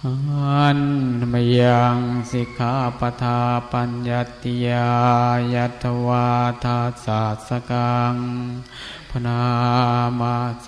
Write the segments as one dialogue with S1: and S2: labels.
S1: หันมยังสิกขาปทาปัญญัติยายัตวาทาสาสกังพนามาเส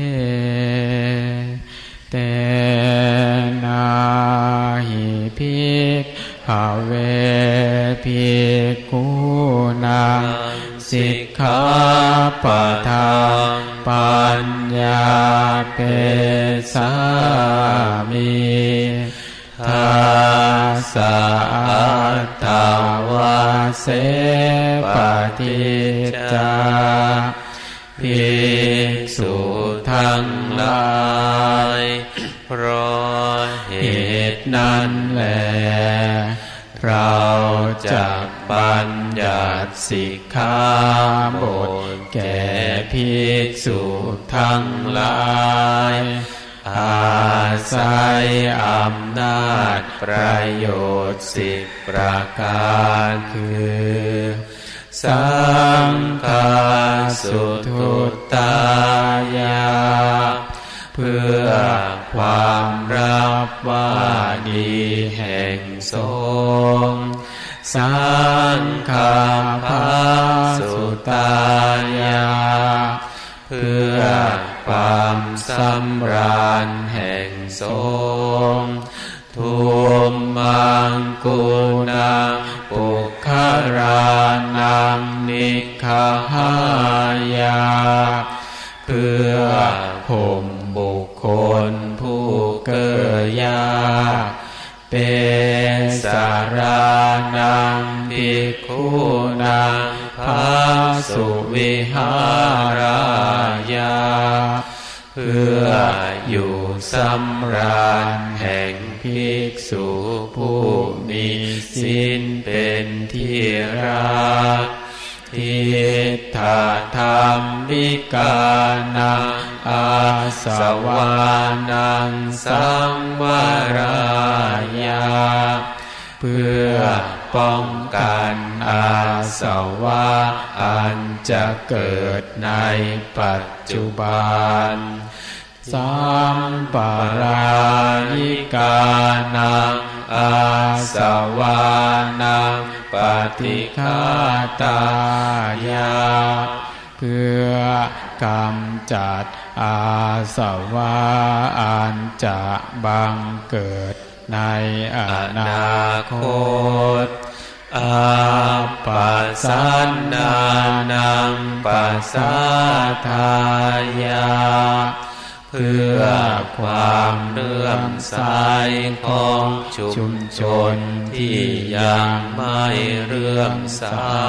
S1: เตนะหิภิกขเวภิกขุนังสิกขาปทาปัญญาเปสามิทัสสะทาวาเสปฏิจจาภิกษุทั้งหลายเพราะเหตุนั้นแลเราจักบัญญัติสิกขาบทแก่ภิกษุทั้งหลายอาศัยอำนาจประโยชน์10ประการคือสังฆาสุทุตตายาเพื่อความรับว่าดีแห่งสงฆ์สังฆาภาสุตายาเพื่อความสำราญแห่งสงฆ์ทุมมังกุนังปุคคารานังนิคขหายาเพื่อข่มบุคคลผู้เก้อยากเป็นสารานังภิกขุนังภัสสุวิหารายาเพื่ออยู่สำราญแห่งภิกษุผู้มีศีลเป็นที่รักทิฏฐธรรมิกานังอาสวานังสังวรายาเพื่อป้องกันอาสวะอันจะเกิดในปัจจุบันสัมปรายิกานังอาสวานังปฏิฆาตายาเพื่อกำจัดอาสวะอันจะบังเกิดในอนาคตอาปัสสันนานังปัสสัทธายาเพื่อความเลื่อมใสของชุมชนที่ยังไม่เลื่อมใส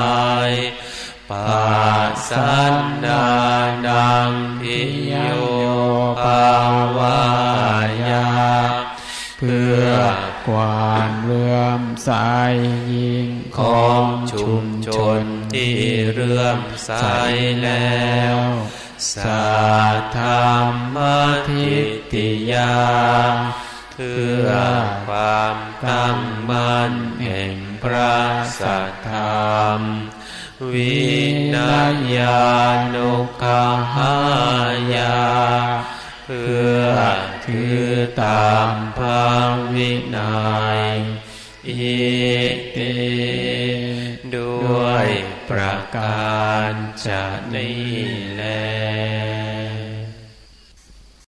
S1: ปัสสันนานังพิโยภาวายาเพื่อความเลื่อมใสยิ่งของชุมชนที่เลื่อมใสแล้วสัทธรรมทิฏฐิยาเพื่อความตั้งมั่นแห่งพระสัทธรรมวินัยญานุกหายาเพื่อถือตามพระวินัยอิติด้วยประการฉะนี้แล